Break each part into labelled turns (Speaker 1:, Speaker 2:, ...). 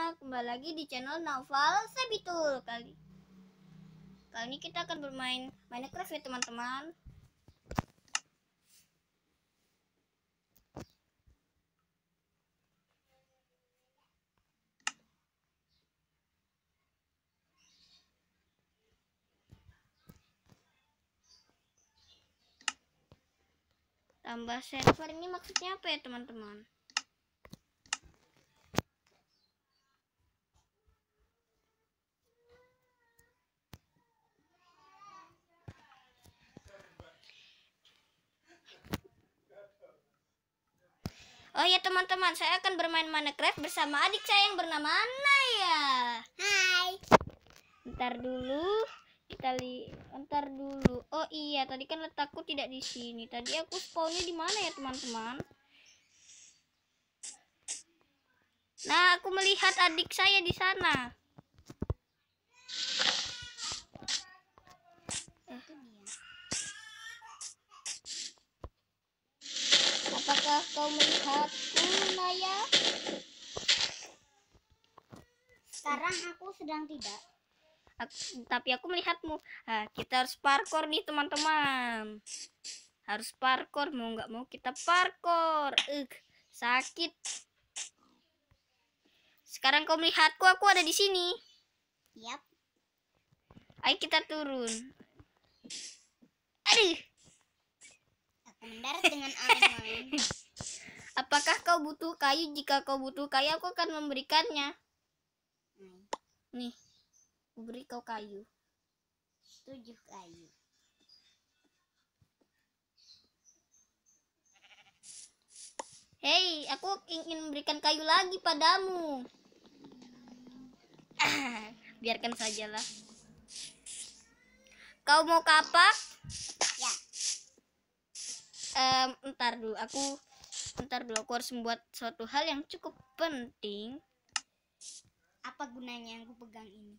Speaker 1: kembali lagi di channel Naufal Sabitul. Kali ini kita akan bermain Minecraft ya teman-teman. Tambah server ini maksudnya apa ya teman-teman? Oh ya teman-teman, saya akan bermain Minecraft bersama adik saya yang bernama Naya.
Speaker 2: Hai.
Speaker 1: Ntar dulu. Oh iya, tadi kan letakku tidak di sini. Tadi aku spawnnya di mana ya teman-teman? Nah, aku melihat adik saya di sana. Apakah kau melihatku, Naya?
Speaker 2: Sekarang aku sedang tidak.
Speaker 1: Tapi aku melihatmu. Nah, kita harus parkour nih teman-teman. Harus parkour, mau nggak mau kita parkour. Sakit. Sekarang kau melihatku, aku ada di sini.
Speaker 2: Yap.
Speaker 1: Ayo kita turun. Aduh.
Speaker 2: Aku mendarat dengan aman.
Speaker 1: Apakah kau butuh kayu? Jika kau butuh kayu, aku akan memberikannya. Nih, aku beri kau kayu.
Speaker 2: 7 kayu.
Speaker 1: Hei, aku ingin memberikan kayu lagi padamu. Biarkan sajalah. Kau mau kapak?
Speaker 2: Ya.
Speaker 1: Ntar dulu, aku harus membuat suatu hal yang cukup penting.
Speaker 2: Apa gunanya yang aku pegang ini?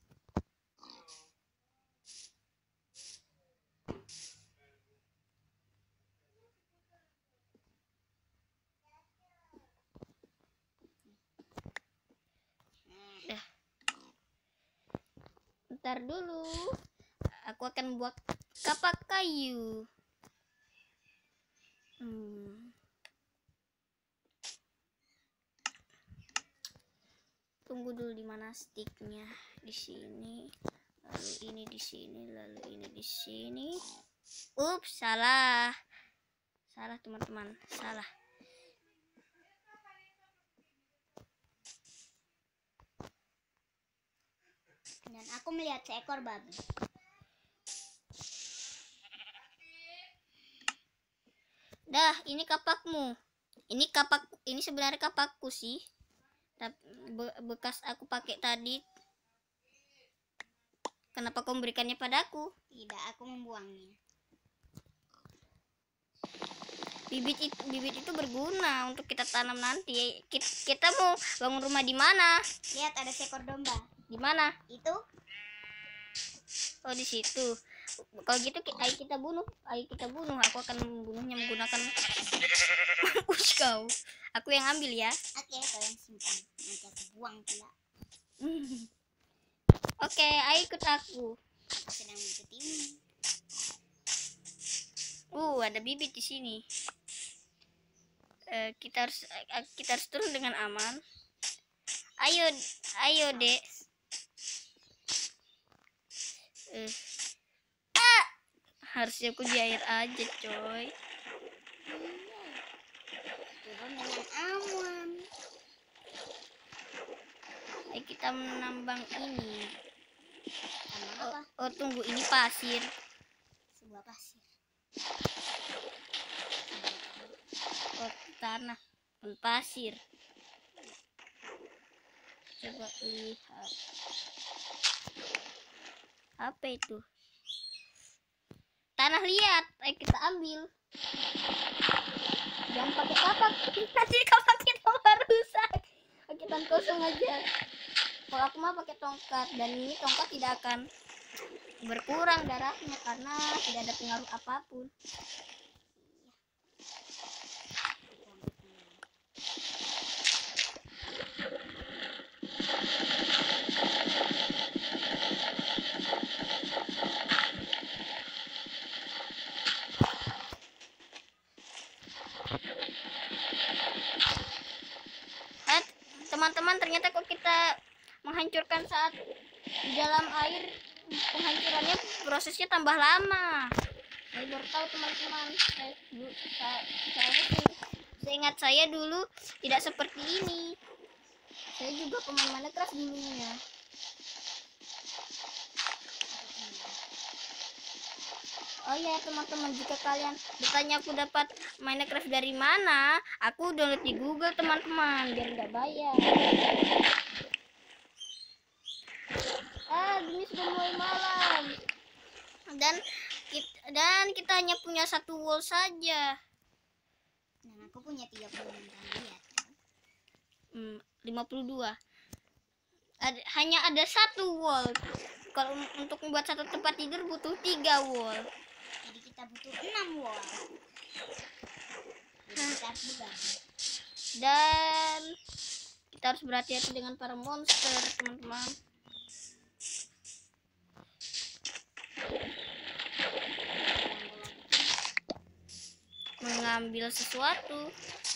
Speaker 1: Ntar dulu, aku akan buat kapak kayu. Tunggu dulu, di mana sticknya? Di sini, lalu ini di sini, lalu ini di sini. Ups, salah teman-teman, salah.
Speaker 2: Dan aku melihat seekor babi.
Speaker 1: Dah, ini kapakmu. Ini sebenarnya kapakku sih. Tapi bekas aku pakai tadi. Kenapa kau memberikannya padaku?
Speaker 2: Tidak, aku membuangnya.
Speaker 1: Bibit itu berguna untuk kita tanam nanti. Kita mau bangun rumah di mana?
Speaker 2: Lihat, ada seekor domba.
Speaker 1: Di mana?
Speaker 2: Itu?
Speaker 1: Oh, di situ. Kalau gitu ayo kita bunuh. Aku akan membunuhnya menggunakan mampus kau. Aku yang ambil ya.
Speaker 2: Oke, kau yang simpan. Nanti aku buang pula.
Speaker 1: Oke, ayo ikut aku.
Speaker 2: Aku sedang mengikutimu.
Speaker 1: Ada bibit di sini. Kita harus turun dengan aman. Ayo, Dek. Harusnya aku di air aja, coy.
Speaker 2: Turun dengan aman.
Speaker 1: Ayo kita menambang ini.
Speaker 2: Apa?
Speaker 1: Oh, tunggu, ini pasir.
Speaker 2: Sebuah pasir.
Speaker 1: Oh, tanah dan pasir. Coba lihat. Apa itu? Tanah liat. Ayo kita ambil. Jangan pakai kapak. Nanti kapak kita rusak. Kita kosong aja. Kalau aku mah pakai tongkat, dan ini tongkat tidak akan berkurang darahnya karena tidak ada pengaruh apapun. teman-teman, ternyata kok kita menghancurkan saat di dalam air, penghancurannya prosesnya tambah lama. Saya baru tahu teman-teman. Seingat saya dulu tidak seperti ini. Saya juga pemain Minecraft dulunya. Oh ya teman-teman, jika kalian bertanya aku dapat Minecraft dari mana, aku download di Google teman-teman, biar nggak bayar. Ini sudah mulai malam. Dan kita hanya punya satu wall saja.
Speaker 2: Dan aku punya 30 mental lihat.
Speaker 1: 52. Hanya ada satu wall. Kalau untuk membuat satu tempat tidur butuh 3 wall.
Speaker 2: Jadi kita butuh 6 wall. Jadi kita harus berbagi.
Speaker 1: Dan kita harus berhati-hati dengan para monster teman-teman. Mengambil sesuatu,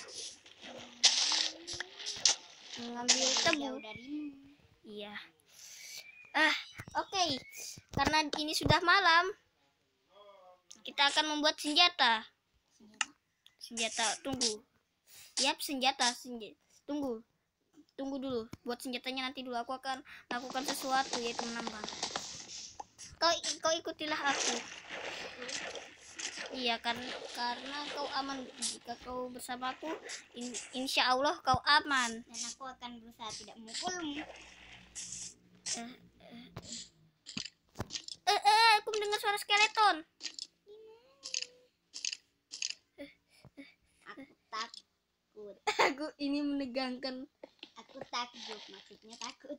Speaker 1: mengambil tebu. Iya. Oke. Karena ini sudah malam, kita akan membuat senjata. Tunggu. Yap, senjata. Tunggu dulu. Buat senjatanya nanti dulu. Aku akan lakukan sesuatu, yaitu menambah. Kau ikutilah aku. Iya, karena kau aman. Jika kau bersamaku, insya Allah kau aman.
Speaker 2: Dan aku akan berusaha tidak memukulmu.
Speaker 1: Aku mendengar suara skeleton.
Speaker 2: Aku takut.
Speaker 1: Aku ini menegangkan.
Speaker 2: Aku takut, maksudnya takut.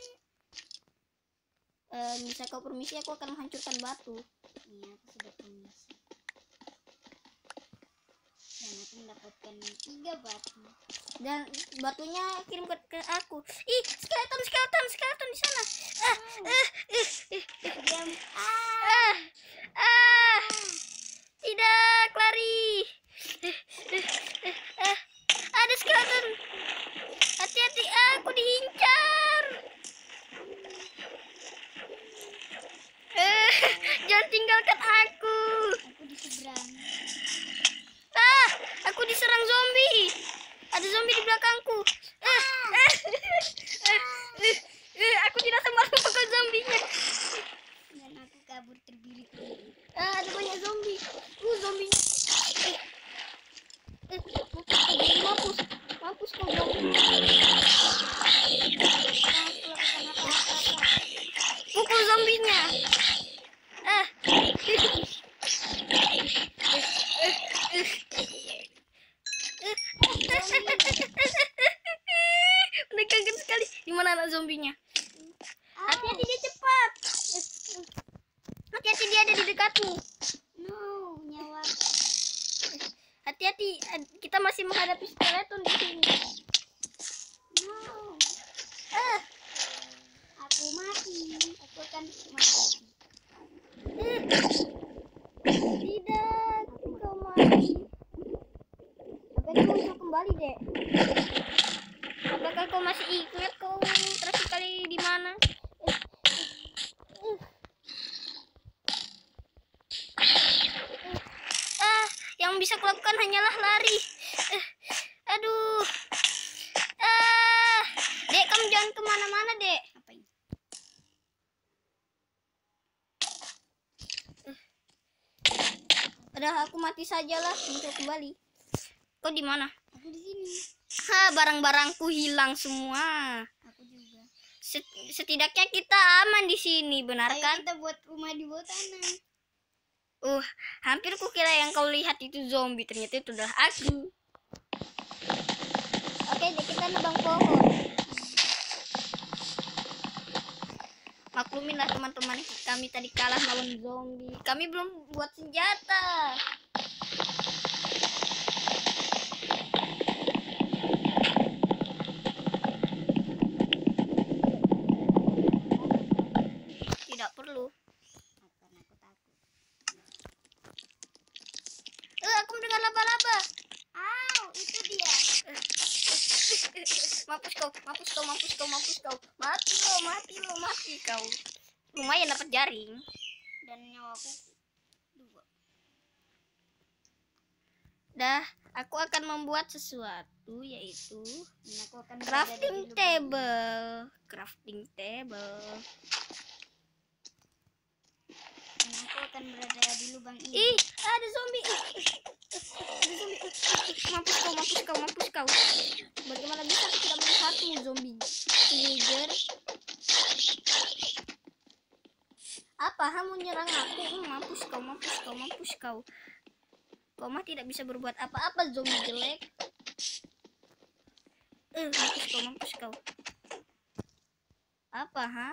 Speaker 1: Bisa kau permisi, aku akan menghancurkan batu.
Speaker 2: Iya, aku sudah permisi. Dan aku mendapatkan 3 batu.
Speaker 1: Dan batunya kirim ke aku. Ih, skeleton di sana.
Speaker 2: Diam.
Speaker 1: Tidak, lari. Ada skeleton. Hati-hati, aku diincar. Jangan tinggalkan aku.
Speaker 2: Aku di seberang.
Speaker 1: Aku diserang zombie. Ada zombie di belakangku. Aku tidak sempat memukul zombinya.
Speaker 2: Dan aku kabur terbirit-birit.
Speaker 1: Ada banyak zombie. Zombinya. Mampus kau zombie. Pukul zombinya. Menegangkan sekali. Di mana anak zombinya? Hati-hati, dia cepat. Hati-hati, dia ada di dekatmu.
Speaker 2: No, nyawa.
Speaker 1: Hati-hati, kita masih menghadapi skeleton di sini.
Speaker 2: No. Aku mati. Aku akan mati.
Speaker 1: Tidak, kau mati. Sampai kau muncul kembali, Dek. Apakah kau masih ingat kau terakhir kali di mana? Yang bisa kulakukan hanyalah lari. Aduh. Dek, kamu jangan kemana-mana, Dek.
Speaker 2: Apa ini?
Speaker 1: Udah, aku mati sajalah, muncul kembali. Kau di mana?
Speaker 2: Aku di sini.
Speaker 1: Barang-barangku hilang semua.
Speaker 2: Aku juga.
Speaker 1: Setidaknya kita aman di sini, benar
Speaker 2: Ayo
Speaker 1: kan?
Speaker 2: kita buat rumah di bawah tanah.
Speaker 1: Hampir kukira yang kau lihat itu zombie, ternyata itu adalah aku. Oke, deh, kita nebang pohon. Makluminlah teman-teman, kami tadi kalah lawan zombie. Kami belum buat senjata. Tidak perlu.
Speaker 2: Karena aku takut.
Speaker 1: Aku mendengar laba-laba.
Speaker 2: Itu dia.
Speaker 1: Mampus kau. mampus kau. Mati kau. Lumayan dapat jaring.
Speaker 2: Dan nyawaku 2.
Speaker 1: Dah, aku akan membuat sesuatu yaitu
Speaker 2: Dan aku akan berada di lubang ini.
Speaker 1: crafting table.
Speaker 2: Dan aku akan berada di lubang ini.
Speaker 1: Ih, ada zombie. Ada zombie. Mampus kau. Bagaimana bisa aku tidak melihatmu, zombie? Teenager. Apa kamu nyerang aku? Mampus kau. Kau mah tidak bisa berbuat apa-apa, zombie jelek. Mampus kau. Apa, ha?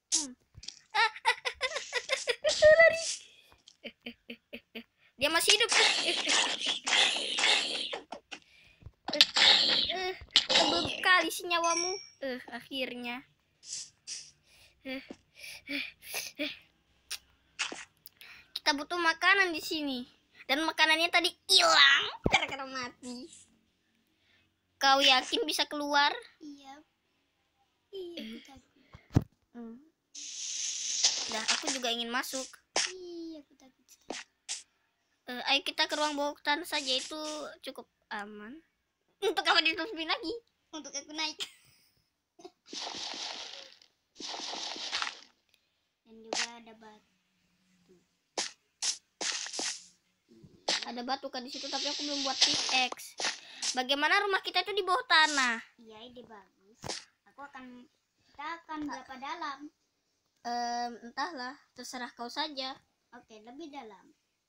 Speaker 1: Lari. Dia masih hidup. Tebel kali si nyawamu. Akhirnya. Kita butuh makanan di sini. Dan makanannya tadi hilang karena mati. Kau yakin bisa keluar?
Speaker 2: Iya. Aku takut.
Speaker 1: Dah, aku juga ingin masuk.
Speaker 2: Aku takut sekali.
Speaker 1: Ayo kita ke ruang bawah tanah saja, itu cukup aman. Untuk apa ditutupin lagi?
Speaker 2: Untuk aku naik. Dan juga ada batu.
Speaker 1: Ada batu kan di situ, tapi aku belum buat pickaxe. Bagaimana rumah kita itu di bawah tanah?
Speaker 2: Iya, ide bagus. Kita akan berapa dalam?
Speaker 1: Entahlah, terserah kau saja.
Speaker 2: Oke, lebih dalam.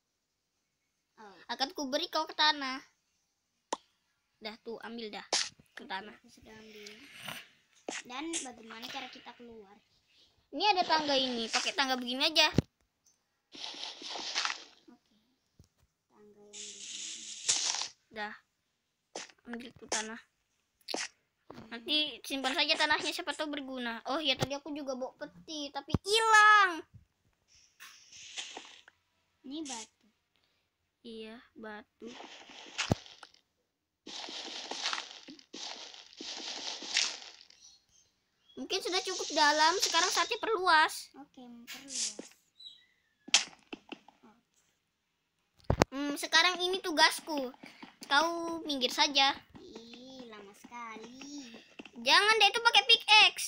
Speaker 1: Akan ku beri kau ke tanah. Dah tuh, ambil dah ke tanah.
Speaker 2: Aku sudah ambil. Dan bagaimana cara kita keluar?
Speaker 1: Ini ada tangga ini, pakai tangga begini aja.
Speaker 2: Oke. Tangga yang begini.
Speaker 1: Dah, ambil tuh tanah. Nanti simpan saja tanahnya, siapa tahu berguna. Oh ya, tadi aku juga bawa peti tapi hilang.
Speaker 2: Ini batu.
Speaker 1: Iya, batu. Mungkin sudah cukup dalam, sekarang saatnya perluas.
Speaker 2: Oke, memperluas.
Speaker 1: Sekarang ini tugasku. Kau minggir saja.
Speaker 2: Ih, lama sekali.
Speaker 1: Jangan deh, itu pakai pickaxe.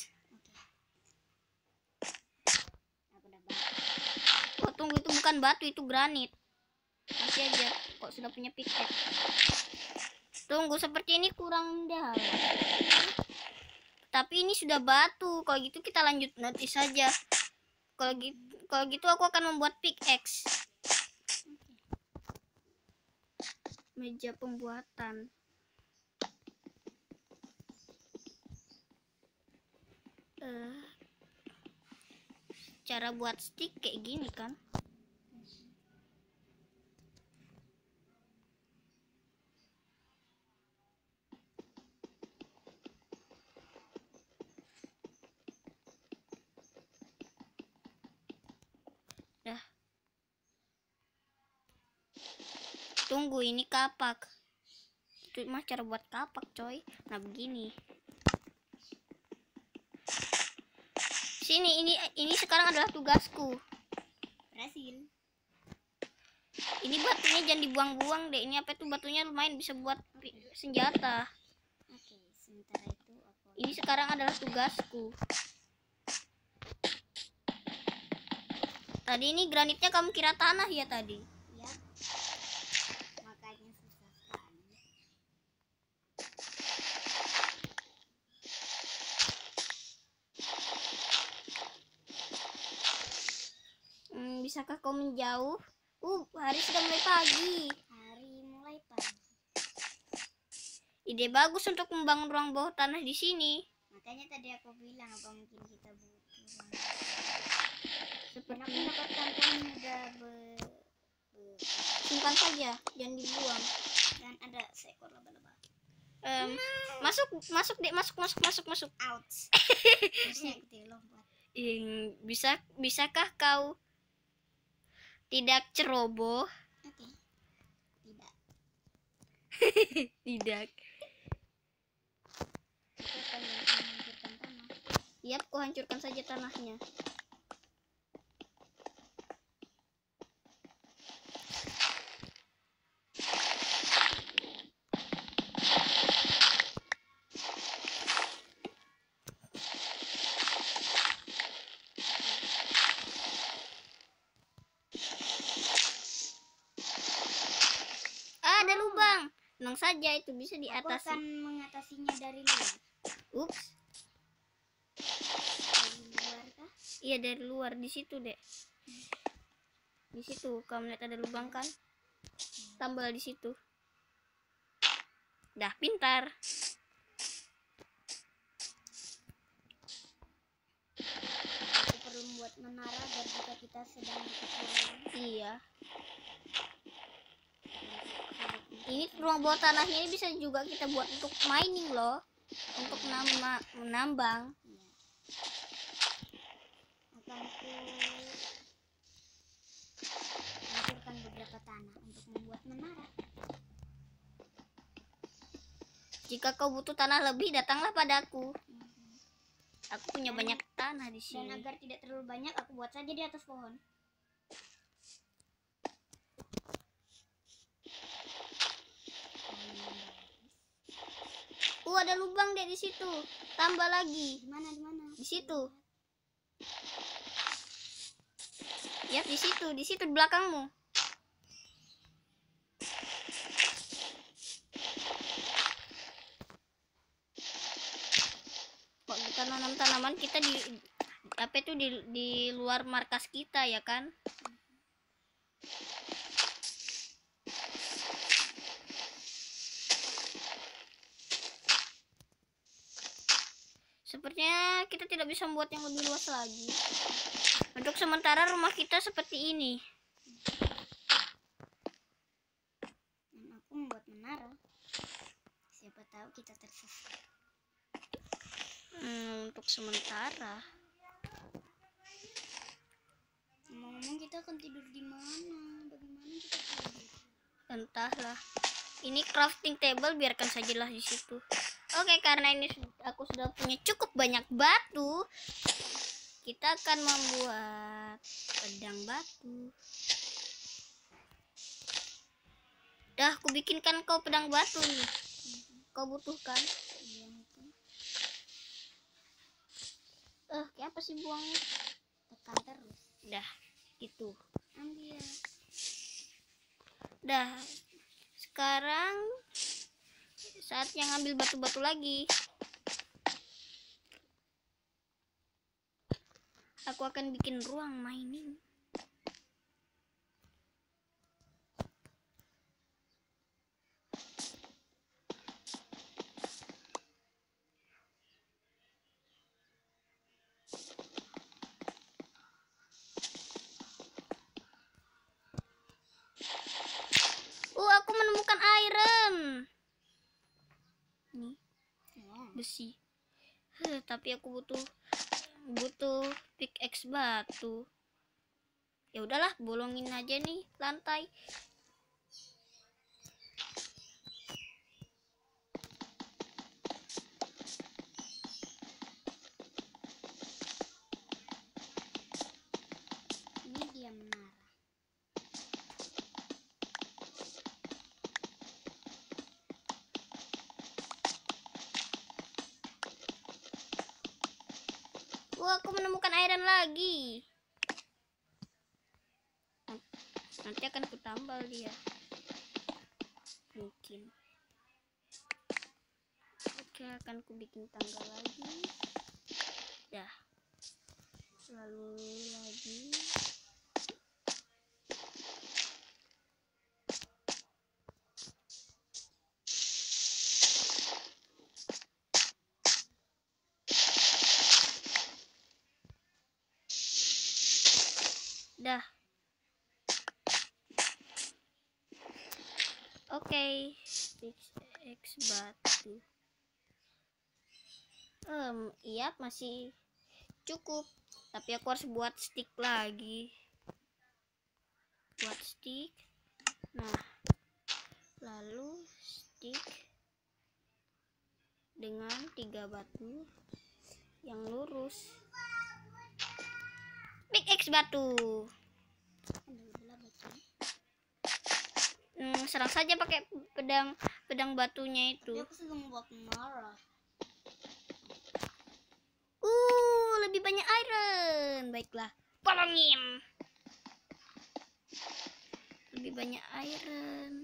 Speaker 2: Aku udah batu.
Speaker 1: Oh, tunggu, itu bukan batu, itu granit. Masih aja, kok sudah punya pickaxe. Tunggu, seperti ini kurang dalam. Tapi ini sudah batu. Kalau gitu kita lanjut nanti saja. Kalau gitu aku akan membuat pickaxe. Meja pembuatan. Cara buat stick kayak gini kan? Dah. Tunggu, ini kapak. Itu mah cara buat kapak, coy. Nah, begini. Sini, ini sekarang adalah tugasku.
Speaker 2: Berhasil.
Speaker 1: Ini batunya jangan dibuang-buang deh. Ini apa itu, batunya lumayan bisa buat senjata.
Speaker 2: Oke, sementara itu aku.
Speaker 1: Ini sekarang adalah tugasku. Tadi ini granitnya kamu kira tanah ya tadi?
Speaker 2: Ya. Makanya susah sekali.
Speaker 1: Bisakah kau menjauh? Hari sudah mulai pagi.
Speaker 2: Hari mulai pagi.
Speaker 1: Ide bagus untuk membangun ruang bawah tanah di sini.
Speaker 2: Makanya tadi aku bilang apa mungkin kita butuh ruang. Dan aku
Speaker 1: Seperti
Speaker 2: mendapatkan pun udah
Speaker 1: simpan saja, jangan dibuang.
Speaker 2: dan ada seekor laba-laba.
Speaker 1: Masuk dek, masuk.
Speaker 2: Ouch. Harusnya aku tidak lompat.
Speaker 1: Bisakah kau tidak ceroboh?
Speaker 2: Oke. Tidak.
Speaker 1: Tidak.
Speaker 2: Aku akan menyingkirkan tanah.
Speaker 1: Siap, ku hancurkan saja tanahnya. Ada lubang. Tenang saja, itu bisa
Speaker 2: Aku
Speaker 1: diatasi.
Speaker 2: akan mengatasinya dari luar.
Speaker 1: Ups.
Speaker 2: Dari luar kah?
Speaker 1: Iya, dari luar, di situ, Dek. Di situ, kamu lihat ada lubang kan? Tambal di situ. Dah, pintar.
Speaker 2: Aku perlu membuat menara agar jika kita sedang kekurangan.
Speaker 1: Iya. Ini ruang bawah tanahnya ini bisa juga kita buat untuk mining loh. Untuk menambang.
Speaker 2: Iya. Akan ku hancurkan beberapa tanah untuk membuat menara.
Speaker 1: Jika kau butuh tanah lebih, datanglah padaku. Aku punya banyak tanah di
Speaker 2: Dan
Speaker 1: sini.
Speaker 2: agar tidak terlalu banyak, aku buat saja di atas pohon.
Speaker 1: Ada lubang deh di situ. Tambah lagi.
Speaker 2: Di mana? Di mana?
Speaker 1: Di situ. Ya, di situ di belakangmu. Kok kita nanam tanaman kita di apa itu di luar markas kita ya kan? Sepertinya kita tidak bisa membuat yang lebih luas lagi. Untuk sementara rumah kita seperti ini.
Speaker 2: Dan aku membuat menara. Siapa tahu kita tersesat.
Speaker 1: Untuk sementara.
Speaker 2: Ngomong-ngomong, kita akan tidur di mana? Bagaimana kita tidur?
Speaker 1: Entahlah. Ini crafting table, biarkan sajalah di situ. Oke, karena ini aku sudah punya cukup banyak batu, kita akan membuat pedang batu. Dah, aku bikinkan kau pedang batu nih. Kau butuhkan?
Speaker 2: Iya, mungkin.
Speaker 1: Kayak apa sih buangnya?
Speaker 2: Tekan terus.
Speaker 1: Dah, gitu.
Speaker 2: Ambil.
Speaker 1: Dah, sekarang saatnya ngambil batu-batu lagi. Aku akan bikin ruang mining. Aku menemukan iron. Nih, besi. Tapi aku butuh pickaxe batu. Ya udahlah, bolongin aja nih lantai.
Speaker 2: Ini dia menara.
Speaker 1: Aku menemukan iron lagi. Nanti akan kutambal dia. Mungkin. Oke, akan ku bikin tangga lagi. Dah. Lalu lagi. Dah. Oke, pickaxe batu. Iya, masih cukup. Tapi aku harus buat stick lagi. Buat stick. Nah, lalu stick dengan 3 batu. yang lurus. Pickaxe batu. Serang saja pakai pedang batunya itu.
Speaker 2: Tapi aku sudah membuat menara.
Speaker 1: Lebih banyak iron. Baiklah, tolongin. Lebih banyak iron.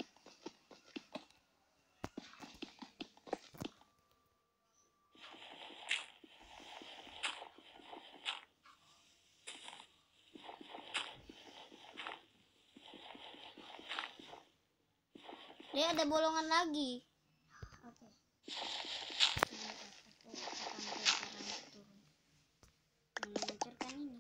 Speaker 1: Dia ada bolongan lagi.
Speaker 2: Oke. Sebentar, aku akan cara turun. Menghancurkan ini.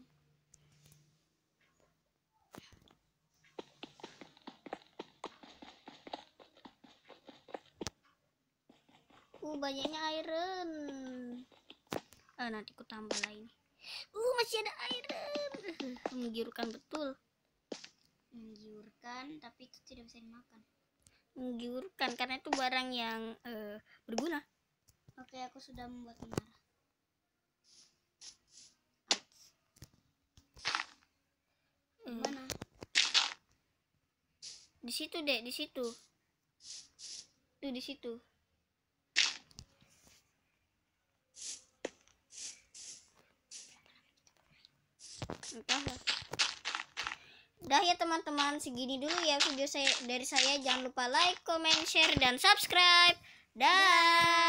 Speaker 1: Banyaknya iron. Nanti ku tambah lagi. Masih ada iron. Menggiurkan betul.
Speaker 2: Menggiurkan, tapi itu tidak bisa dimakan.
Speaker 1: Menggiurkan karena itu barang yang berguna.
Speaker 2: Oke, aku sudah membuat menara. Mana?
Speaker 1: Di situ, Dek, di situ. Tuh, di situ. Entahlah. Dah ya teman-teman, segini dulu ya video saya dari saya. Jangan lupa like, comment, share, dan subscribe. Dah.